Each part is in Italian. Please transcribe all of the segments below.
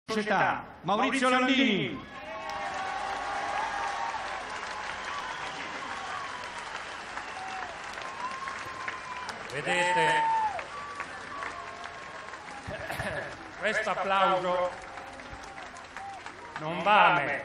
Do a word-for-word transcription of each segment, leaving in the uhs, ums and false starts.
Società, Maurizio Landini. Vedete, questo applauso non va a me.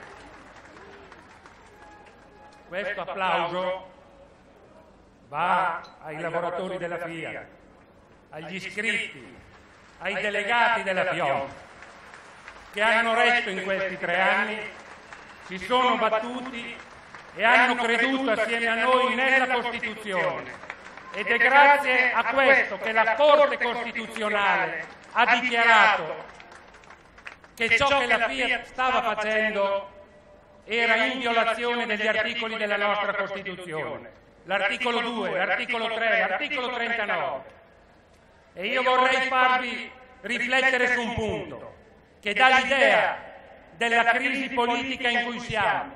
Questo applauso va ai lavoratori della FIAT, agli iscritti, ai delegati della FIOM, che hanno retto in questi tre anni, si sono battuti e hanno creduto assieme a noi nella Costituzione. Ed è grazie a questo che la Corte Costituzionale ha dichiarato che ciò che la FIAT stava facendo era in violazione degli articoli della nostra Costituzione. L'articolo due, l'articolo tre, l'articolo trentanove. E io vorrei farvi riflettere su un punto che dà l'idea della crisi politica in cui siamo.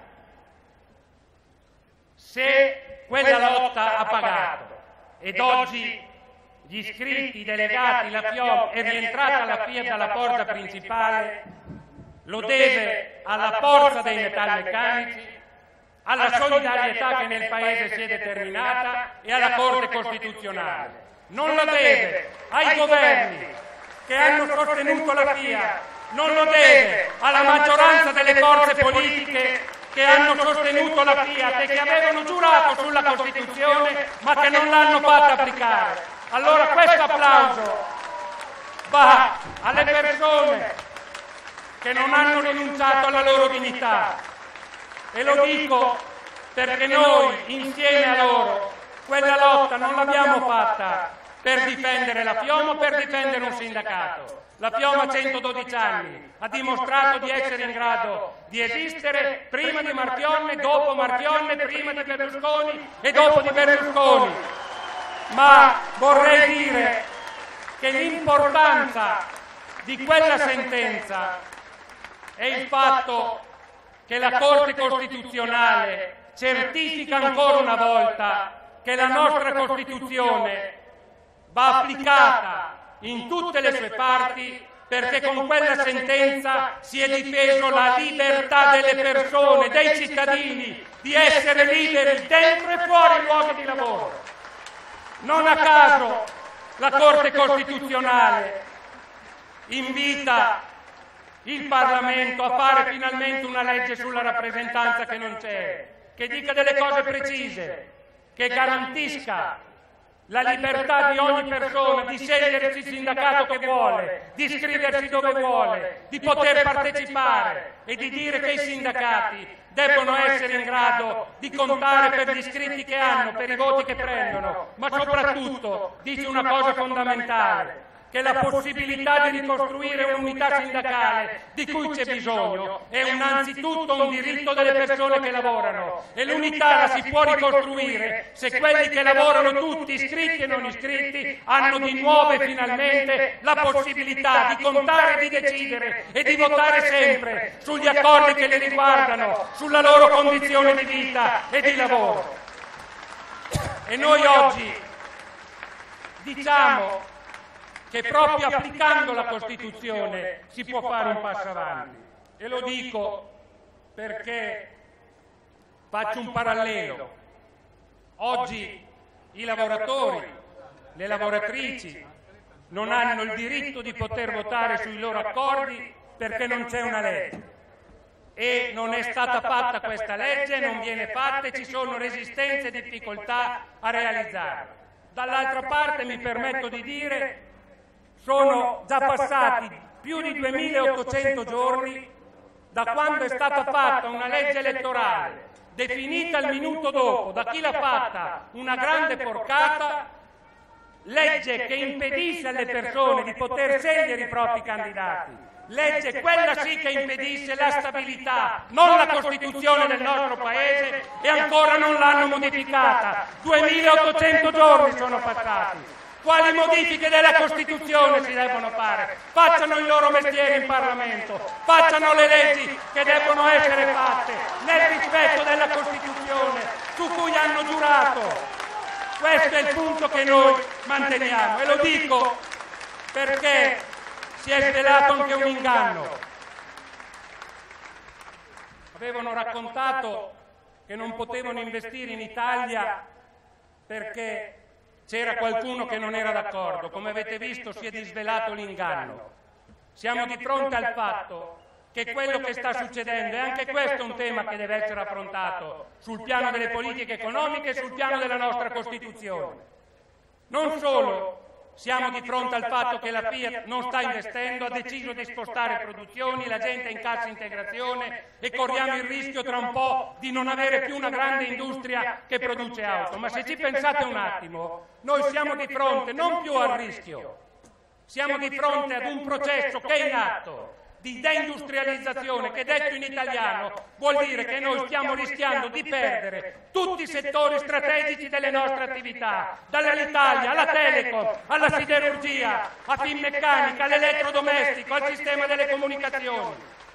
Se quella lotta ha pagato ed oggi gli iscritti, i delegati, la FIOM è rientrata alla FIAT dalla porta principale, lo deve alla forza dei metalmeccanici, alla solidarietà che nel Paese si è determinata e alla Corte Costituzionale. Non lo deve ai governi che hanno sostenuto la FIAT, non lo deve alla maggioranza delle forze politiche che hanno sostenuto la FIAT e che avevano giurato sulla Costituzione ma che non l'hanno fatta applicare. Allora questo applauso va alle persone che non hanno rinunciato alla loro dignità, e lo dico perché noi insieme a loro quella lotta non l'abbiamo fatta per difendere la FIOM o per difendere un sindacato. La FIOM ha centododici anni, ha dimostrato di essere in grado di esistere prima di Marchionne, dopo Marchionne, prima di Berlusconi e dopo di Berlusconi. Ma vorrei dire che l'importanza di quella sentenza è il fatto che la Corte Costituzionale certifica ancora una volta che la nostra Costituzione va applicata in tutte le sue parti, perché con quella sentenza si è difeso la libertà delle persone, dei cittadini, di essere liberi dentro e fuori i luoghi di lavoro. Non a caso la Corte Costituzionale invita il Parlamento a fare finalmente una legge sulla rappresentanza che non c'è, che dica delle cose precise, che garantisca la libertà di ogni persona di scegliersi il sindacato che vuole, di iscriversi dove vuole, di poter partecipare e di dire che i sindacati debbono essere in grado di contare per gli iscritti che hanno, per i voti che prendono, ma soprattutto dice una cosa fondamentale, che la possibilità di ricostruire un'unità sindacale di cui c'è bisogno è innanzitutto un diritto delle persone che lavorano, e l'unità la si può ricostruire se quelli che lavorano tutti, iscritti e non iscritti, hanno di nuovo e finalmente la possibilità di contare, di decidere e di votare sempre sugli accordi che li riguardano, sulla loro condizione di vita e di lavoro. E noi oggi diciamo che proprio applicando la Costituzione si può fare un passo avanti. E lo dico perché faccio un parallelo. Oggi i lavoratori, le lavoratrici non hanno il diritto di poter votare sui loro accordi perché non c'è una legge. E non è stata fatta questa legge, non viene fatta e ci sono resistenze e difficoltà a realizzarla. Dall'altra parte mi permetto di dire sono già passati più di duemilaottocento giorni da quando è stata fatta una legge elettorale definita il minuto dopo da chi l'ha fatta una grande porcata, legge che impedisce alle persone di poter scegliere i propri candidati, legge quella sì che impedisce la stabilità, non la Costituzione del nostro Paese, e ancora non l'hanno modificata. duemilaottocento giorni sono passati. Quali modifiche della Costituzione si devono fare? Facciano il loro mestiere in Parlamento, facciano le leggi che debbono essere fatte nel rispetto della Costituzione su cui hanno giurato. Questo è il punto che noi manteniamo, e lo dico perché si è svelato anche un inganno. avevano raccontato che non potevano investire in Italia perché c'era qualcuno che non era d'accordo. Come avete visto, si è disvelato l'inganno. Siamo di fronte al fatto che quello che sta succedendo, e anche questo è un tema che deve essere affrontato sul piano delle politiche economiche e sul piano della nostra Costituzione. Non solo siamo di fronte al fatto che la Fiat non sta investendo, ha deciso di spostare produzioni, la gente è in cassa integrazione e corriamo il rischio tra un po' di non avere più una grande industria che produce auto. Ma se ci pensate un attimo, noi siamo di fronte non più al rischio, siamo di fronte ad un processo che è in atto di deindustrializzazione, che detto in italiano vuol dire che noi stiamo rischiando di perdere tutti i settori strategici delle nostre attività, dall'Alitalia alla Telecom, alla siderurgia, a Finmeccanica, all'elettrodomestico, al sistema delle comunicazioni.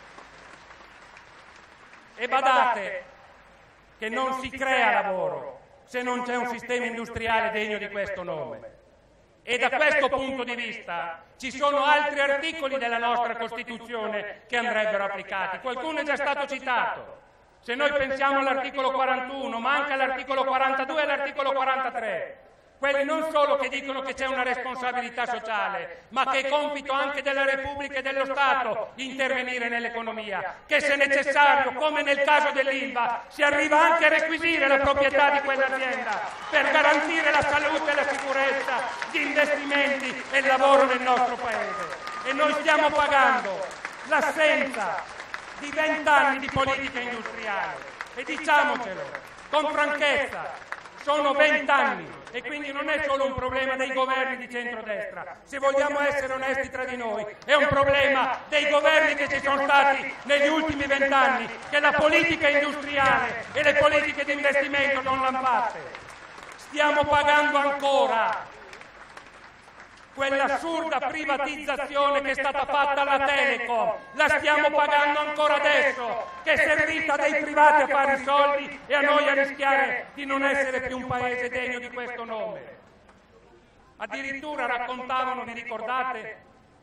E badate che non si crea lavoro se non c'è un sistema industriale degno di questo nome. E da questo punto di vista ci sono altri articoli della nostra Costituzione che andrebbero applicati. Qualcuno è già stato citato. Se noi pensiamo all'articolo quarantuno, ma anche all'articolo quarantadue e all'articolo quarantatré, quelli non solo che dicono che c'è una responsabilità sociale, ma che è compito anche della Repubblica e dello Stato intervenire nell'economia, che se necessario, come nel caso dell'Ilva, si arriva anche a requisire la proprietà di quell'azienda per garantire la salute e la sicurezza, gli investimenti e il lavoro nel nostro Paese. E noi stiamo pagando l'assenza di vent'anni di politica industriale. E diciamocelo con franchezza, sono vent'anni. E quindi non è solo un problema dei governi di centrodestra, se vogliamo essere onesti tra di noi, è un problema dei governi che ci sono stati negli ultimi vent'anni, che la politica industriale e le politiche di investimento non l'hanno fatte. Stiamo pagando ancora quell'assurda privatizzazione che è stata fatta alla Telecom, la stiamo pagando ancora adesso, che è servita dai privati a fare i soldi e a noi a rischiare di non essere più un paese degno di questo nome. Addirittura raccontavano, vi ricordate,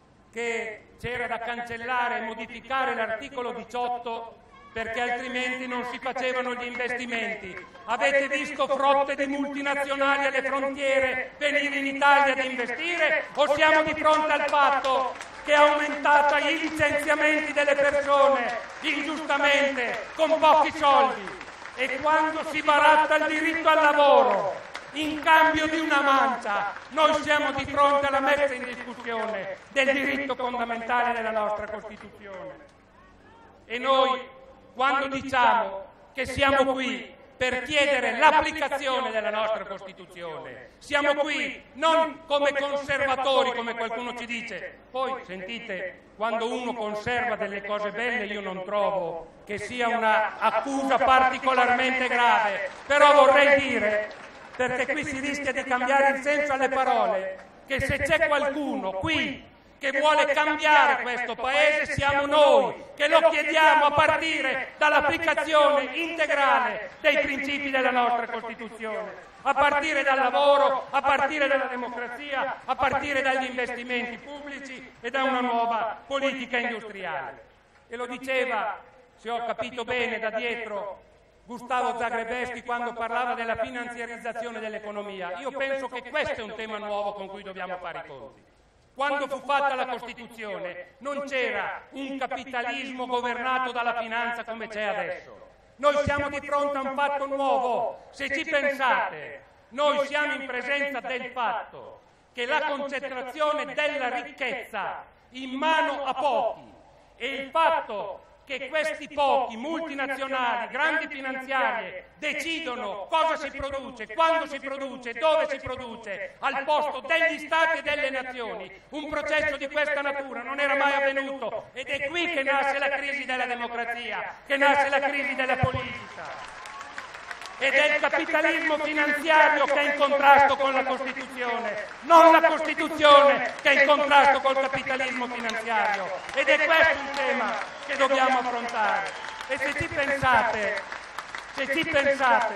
che c'era da cancellare e modificare l'articolo diciotto perché altrimenti non si facevano gli investimenti. Avete visto frotte di multinazionali alle frontiere venire in Italia ad investire o siamo di fronte al fatto che è aumentata i licenziamenti delle persone ingiustamente con pochi soldi? E quando si baratta il diritto al lavoro in cambio di una mancia, noi siamo di fronte alla messa in discussione del diritto fondamentale della nostra Costituzione. E noi, quando diciamo che siamo qui per chiedere l'applicazione della nostra Costituzione, siamo qui non come conservatori, come qualcuno ci dice. Poi, sentite, quando uno conserva delle cose belle io non trovo che sia una accusa particolarmente grave, però vorrei dire, perché qui si rischia di cambiare il senso alle parole, che se c'è qualcuno qui che vuole cambiare questo Paese siamo noi, che lo chiediamo a partire dall'applicazione integrale dei principi della nostra Costituzione, a partire dal lavoro, a partire dalla democrazia, a partire dagli investimenti pubblici e da una nuova politica industriale. E lo diceva, se ho capito bene, da dietro Gustavo Zagrebelsky quando parlava della finanziarizzazione dell'economia. Io penso che questo è un tema nuovo con cui dobbiamo fare i conti. Quando fu fatta la Costituzione non c'era un capitalismo governato dalla finanza come c'è adesso. Noi siamo di fronte a un fatto nuovo. Se ci pensate, noi siamo in presenza del fatto che la concentrazione della ricchezza in mano a pochi e il fatto che questi pochi multinazionali, grandi finanziarie, decidono cosa si produce, quando si produce, dove si produce, al posto degli Stati e delle nazioni. Un processo di questa natura non era mai avvenuto ed è qui che nasce la crisi della democrazia, che nasce la crisi della politica. Ed è il capitalismo finanziario che è in contrasto con la Costituzione, non la Costituzione che è in contrasto col capitalismo finanziario. Ed è questo il tema che dobbiamo affrontare. E se ci pensate, se ci pensate,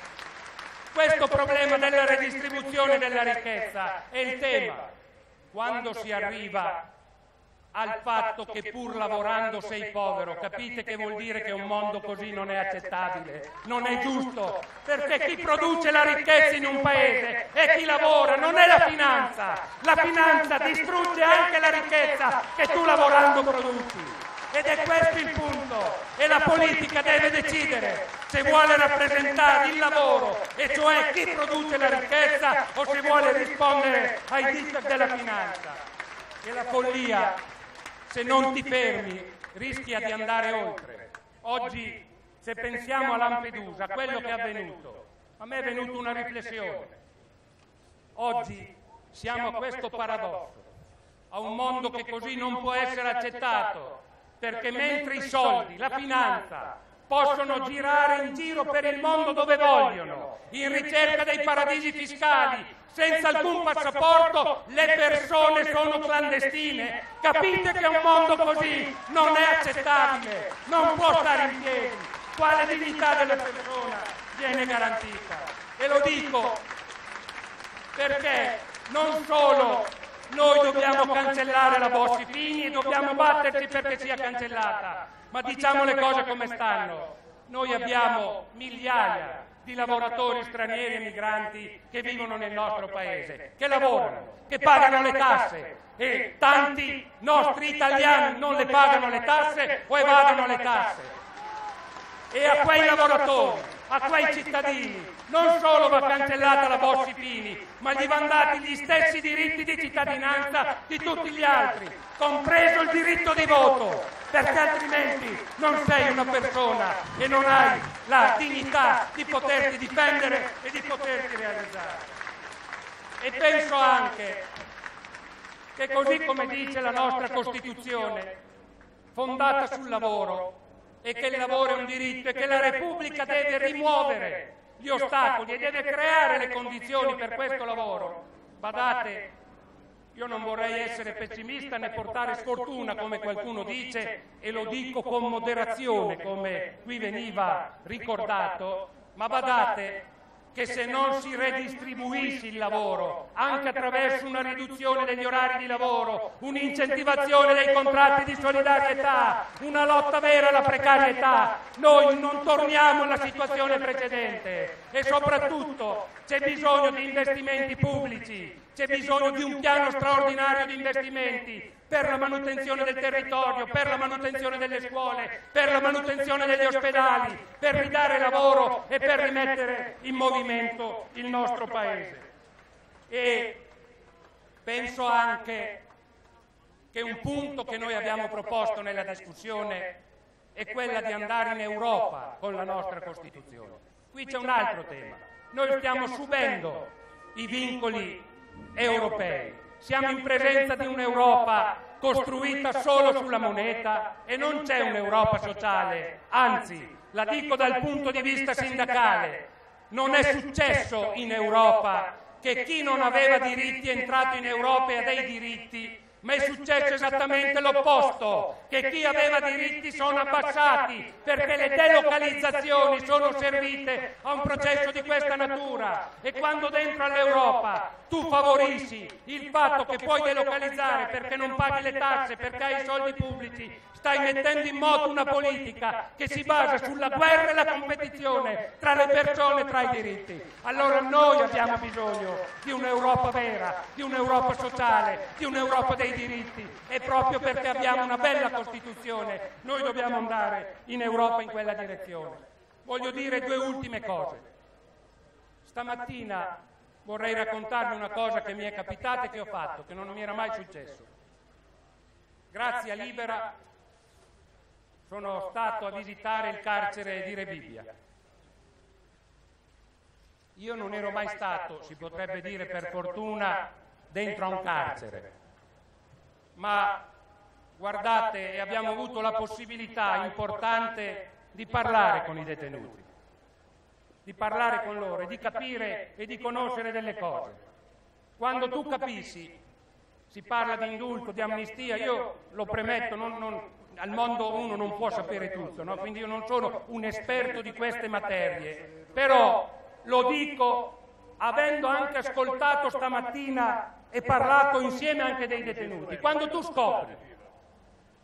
questo problema della redistribuzione della ricchezza è il tema quando si arriva al fatto che pur lavorando sei povero. Capite che vuol dire che un mondo così non è accettabile, non è giusto, perché chi produce la ricchezza in un paese è chi lavora, non è la finanza. La finanza distrugge anche la ricchezza che tu lavorando produci. Ed è questo il punto, e la politica deve decidere se vuole rappresentare il lavoro, e cioè chi produce la ricchezza, o se vuole rispondere ai diktat della finanza. E la follia, se non ti fermi, rischia di andare oltre. Oggi, se pensiamo a Lampedusa, a quello che è avvenuto, a me è venuta una riflessione. Oggi siamo a questo paradosso, a un mondo che così non può essere accettato, perché mentre i soldi, la finanza, possono girare in giro per il mondo dove vogliono, in ricerca dei paradisi fiscali, senza alcun passaporto, le persone sono clandestine. Capite che un mondo così non è accettabile, non può stare in piedi. Quale dignità della persona viene garantita? E lo dico perché non solo noi dobbiamo cancellare la Bossi-Fini e dobbiamo batterci perché sia cancellata, ma diciamo le cose come stanno. Noi abbiamo migliaia di lavoratori stranieri e migranti che vivono nel nostro paese, che lavorano, che pagano le tasse, e tanti nostri italiani non le pagano le tasse o evadono le tasse. E a quei lavoratori, a quei cittadini, non solo va cancellata la Bossi-Fini, ma gli vanno dati gli stessi diritti di cittadinanza di tutti gli altri, compreso il diritto di voto, perché altrimenti non sei una persona e non hai la dignità di poterti difendere e di poterti realizzare. E penso anche che, così come dice la nostra Costituzione, fondata sul lavoro, e che il lavoro è un diritto e che la Repubblica deve rimuovere gli ostacoli e deve creare le condizioni per questo lavoro. Badate, io non vorrei essere pessimista né portare sfortuna, come qualcuno dice, e lo dico con moderazione, come qui veniva ricordato, ma badate che se non si redistribuisce il lavoro, anche attraverso una riduzione degli orari di lavoro, un'incentivazione dei contratti di solidarietà, una lotta vera alla precarietà, noi non torniamo alla situazione precedente. E soprattutto c'è bisogno di investimenti pubblici, c'è bisogno di un piano straordinario di investimenti per la manutenzione del territorio, per la manutenzione delle scuole, per la manutenzione degli ospedali, per ridare lavoro e per rimettere in movimento il nostro Paese. E penso anche che un punto che noi abbiamo proposto nella discussione è quella di andare in Europa con la nostra Costituzione. Qui c'è un altro tema. Noi stiamo subendo i vincoli europei. Siamo in presenza di un'Europa costruita solo sulla moneta e non c'è un'Europa sociale. Anzi, la dico dal punto di vista sindacale, non è successo in Europa che chi non aveva diritti è entrato in Europa e ha dei diritti, ma è successo esattamente l'opposto, che chi aveva diritti sono abbassati, perché le delocalizzazioni sono servite a un processo di questa natura. E quando dentro all'Europa tu favorisci il fatto che puoi delocalizzare perché non paghi le tasse, perché hai i soldi pubblici, stai mettendo in moto una politica che si basa sulla guerra e la competizione tra le persone e tra i diritti. Allora noi abbiamo bisogno di un'Europa vera, di un'Europa sociale, di un'Europa dei diritti, e proprio perché abbiamo una bella Costituzione noi dobbiamo andare in Europa in quella direzione. Voglio dire due ultime cose. Stamattina vorrei raccontarvi una cosa che mi è capitata e che ho fatto, che non mi era mai successo. Grazie a Libera sono stato a visitare il carcere di Rebibbia. Io non ero mai stato, si potrebbe dire per fortuna, dentro a un carcere, ma guardate, abbiamo avuto la possibilità importante di parlare con i detenuti, di parlare con loro e di capire e di conoscere delle cose. Quando tu capisci, si parla di indulto, di amnistia, io lo premetto, non, non, al mondo uno non può sapere tutto, no? Quindi io non sono un esperto di queste materie, però lo dico avendo anche ascoltato stamattina e parlato insieme anche dei detenuti. Quando tu scopri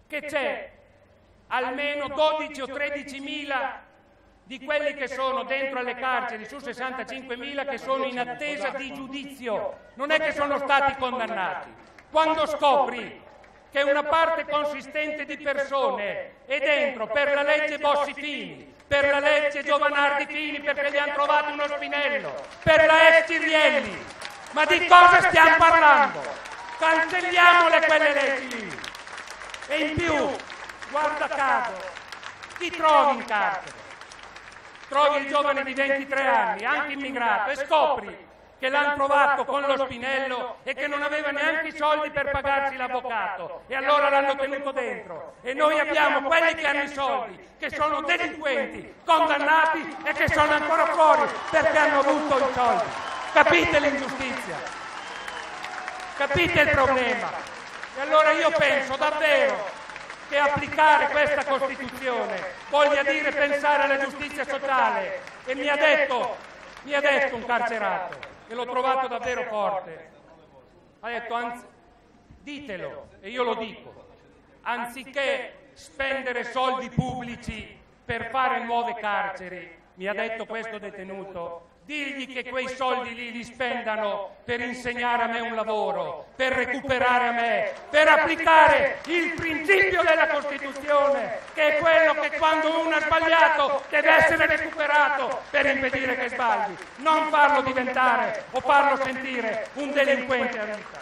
che c'è almeno dodici o tredici mila di quelli che sono dentro alle carceri su sessantacinquemila che sono in attesa di giudizio, non è che sono stati condannati. Quando scopri che una parte consistente di persone è dentro per la legge Bossi-Fini, per la legge Giovanardi-Fini perché gli hanno trovato uno spinello, per la ex Cirielli, ma di cosa stiamo parlando? Cancelliamole quelle leggi lì. E in più, guarda caso, chi trovi in carcere? Trovi il giovane di ventitré anni, anche immigrato, e scopri che l'hanno trovato con lo spinello e che non aveva neanche i soldi per pagarsi l'avvocato, e allora l'hanno tenuto dentro. E noi abbiamo quelli che hanno i soldi, che sono delinquenti, condannati e che sono ancora fuori perché hanno avuto i soldi. Capite l'ingiustizia? Capite il problema? E allora io penso davvero che applicare questa Costituzione voglia dire pensare alla giustizia sociale. E mi ha detto, mi ha detto un carcerato, e l'ho trovato davvero forte, ha detto, anzi, ditelo, e io lo dico, anziché spendere soldi pubblici per fare nuove carceri, mi ha detto questo detenuto, digli che quei soldi lì li spendano per insegnare a me un lavoro, per recuperare a me, per applicare il principio della Costituzione, che è quello che quando uno ha sbagliato deve essere recuperato per impedire che sbagli, non farlo diventare o farlo sentire un delinquente a vita.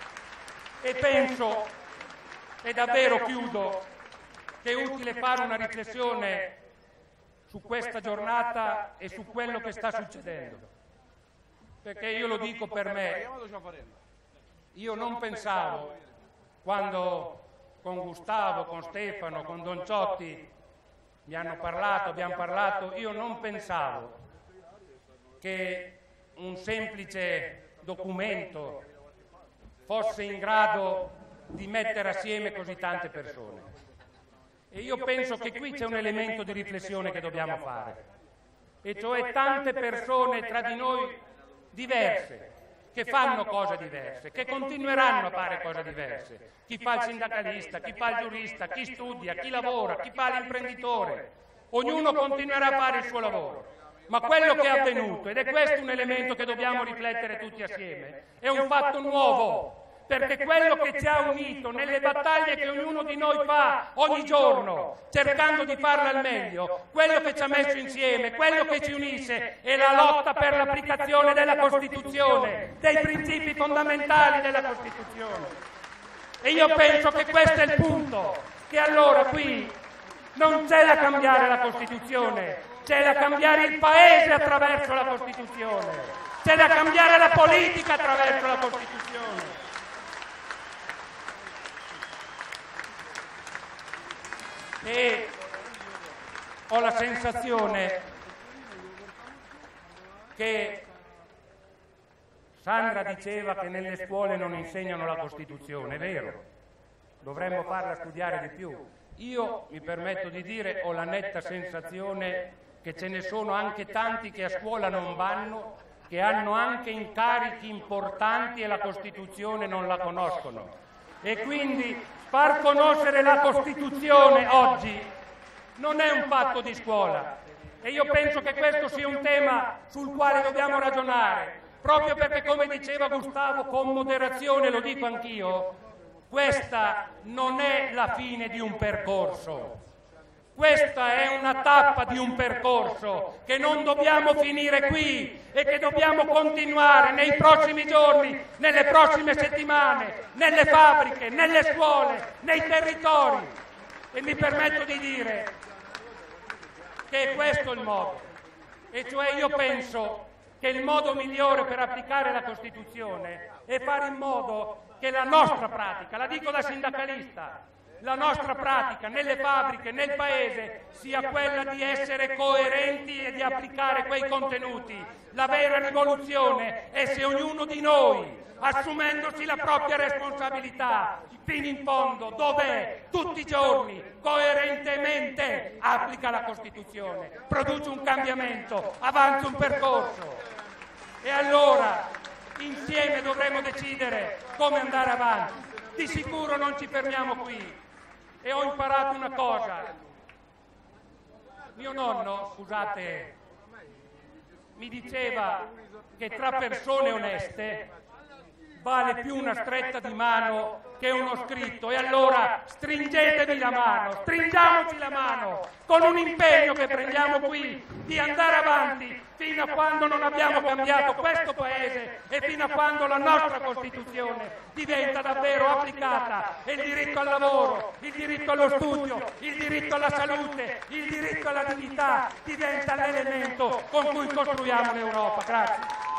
E penso, e davvero chiudo, che è utile fare una riflessione su questa giornata e su quello che sta succedendo, perché io lo dico per me, io non pensavo, quando con Gustavo, con Stefano, con Don Ciotti mi hanno parlato, abbiamo parlato, io non pensavo che un semplice documento fosse in grado di mettere assieme così tante persone. E io penso che qui c'è un elemento di riflessione che dobbiamo fare, e cioè tante persone tra di noi diverse, che fanno cose diverse, che continueranno a fare cose diverse. Chi fa il sindacalista, chi fa il giurista, chi studia, chi lavora, chi fa l'imprenditore. Ognuno continuerà a fare il suo lavoro. Ma quello che è avvenuto, ed è questo un elemento che dobbiamo riflettere tutti assieme, è un fatto nuovo. Perché quello che ci ha unito nelle battaglie che ognuno di noi fa ogni giorno, cercando di farla al meglio, quello che ci ha messo insieme, quello che ci unisce è la lotta per l'applicazione della Costituzione, dei principi fondamentali della Costituzione. E io penso che questo è il punto, che allora qui non c'è da cambiare la Costituzione, c'è da cambiare il Paese attraverso la Costituzione, c'è da cambiare la politica attraverso la Costituzione. E ho la sensazione che Sandra diceva che nelle scuole non insegnano la Costituzione, è vero, dovremmo farla studiare di più. Io mi permetto di dire, ho la netta sensazione che ce ne sono anche tanti che a scuola non vanno, che hanno anche incarichi importanti e la Costituzione non la conoscono. E quindi far conoscere la Costituzione oggi non è un fatto di scuola, e io penso che questo sia un tema sul quale dobbiamo ragionare, proprio perché, come diceva Gustavo, con moderazione, lo dico anch'io, questa non è la fine di un percorso, questa è una tappa di un percorso che non dobbiamo finire qui e che dobbiamo continuare nei prossimi giorni, nelle prossime settimane, nelle fabbriche, nelle scuole, nei territori. E mi permetto di dire che è questo il modo, e cioè io penso che il modo migliore per applicare la Costituzione è fare in modo che la nostra pratica, la dico da sindacalista, la nostra pratica nelle fabbriche, nel Paese, sia quella di essere coerenti e di applicare quei contenuti. La vera rivoluzione è se ognuno di noi, assumendosi la propria responsabilità, fino in fondo, dov'è, tutti i giorni, coerentemente applica la Costituzione, produce un cambiamento, avanza un percorso. E allora, insieme dovremo decidere come andare avanti. Di sicuro non ci fermiamo qui. e ho imparato una cosa. Mio nonno, scusate, mi diceva che tra persone oneste vale più una stretta di mano che uno scritto, e allora stringetevi la mano, stringiamoci la mano con un impegno che prendiamo qui di andare avanti fino a quando non abbiamo cambiato questo Paese e fino a quando la nostra Costituzione diventa davvero applicata e il diritto al lavoro, il diritto allo studio, il diritto alla salute, il diritto alla dignità diventa l'elemento con cui costruiamo l'Europa. Grazie.